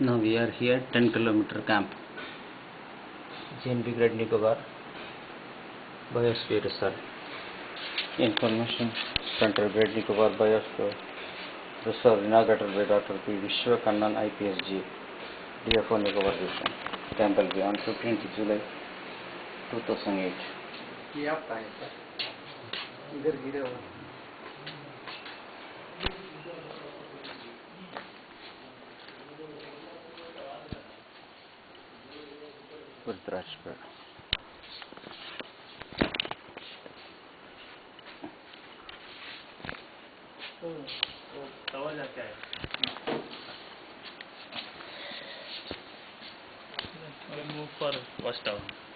Now we are here 10-kilometer camp. GNP Great Nicobar Biosphere Reserve. Information Center Great Nicobar Biosphere Reserve inaugurated by Dr. P. Vishwakannan IPSG DFO Nicobar Region. Camp will be on 15th July 2008. ये आपका है sir, इधर गिरे हुए Rudrashpur. वो cover जाता है Move for first down.